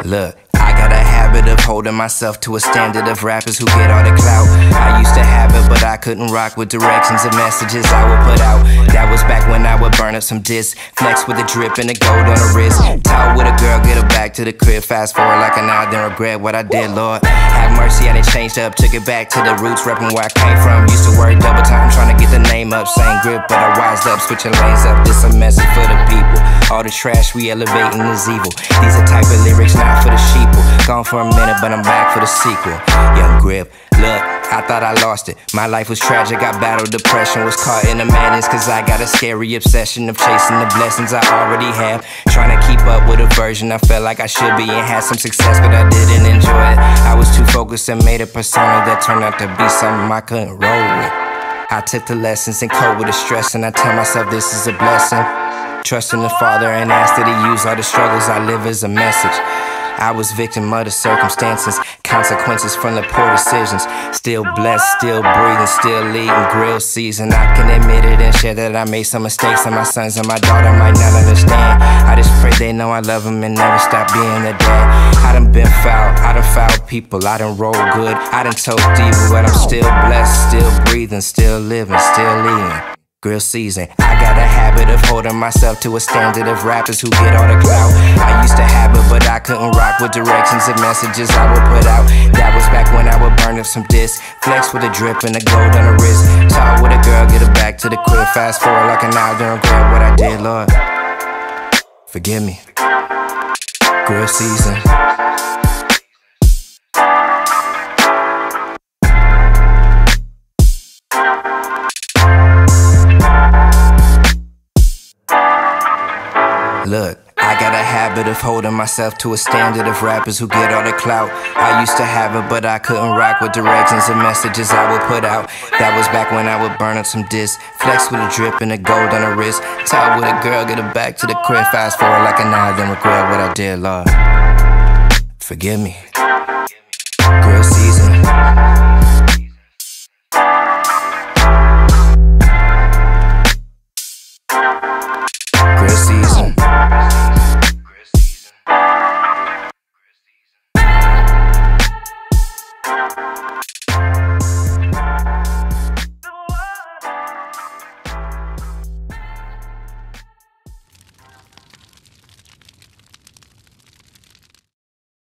Look, I got a habit of holding myself to a standard of rappers who get all the clout. I used to have it, but I couldn't rock with directions and messages I would put out. That was back when I would burn up some discs, flex with a drip and a gold on the wrist. Talk with a girl, get her back to the crib, fast forward like an hour, then regret what I did, Lord. Have mercy, I done changed up, took it back to the roots, repping where I came from. Used to work double time, trying to get the name up, same grip, but I wised up, switching lanes up. This a message for the people. All the trash we elevating is evil. These are type of lyrics not for the sheeple. Gone for a minute, but I'm back for the sequel. Young Grip, look, I thought I lost it. My life was tragic, I battled depression. Was caught in a madness, cause I got a scary obsession of chasing the blessings I already have. Trying to keep up with a version I felt like I should be and had some success, but I didn't enjoy it. I was too focused and made a persona that turned out to be something I couldn't roll with. I took the lessons and cope with the stress, and I tell myself this is a blessing. Trust in the Father and ask that He use all the struggles I live as a message. I was victim of the circumstances, consequences from the poor decisions. Still blessed, still breathing, still eating grill season. I can admit it and share that I made some mistakes, and my sons and my daughter might not understand. I just pray they know I love them and never stop being a dad. I done been foul, I done fouled people, I done rolled good, I done told evil, but I'm still blessed, still breathing, still living, still eating. Grill season. I got a habit of holding myself to a standard of rappers who get all the clout. I used to have it, but I couldn't rock with directions and messages I would put out. That was back when I would burn up some discs, flex with a drip and a gold on the wrist. Talk with a girl, get her back to the crib, fast forward like an hour, then regret what I did, Lord. Forgive me. Grill season. Look, I got a habit of holding myself to a standard of rappers who get all the clout. I used to have it, but I couldn't rock with directions and messages I would put out. That was back when I would burn up some discs, flex with a drip and a gold on the wrist. Talk with a girl, get her back to the crib, fast forward like an hour, then regret what I did, Lord. Forgive me.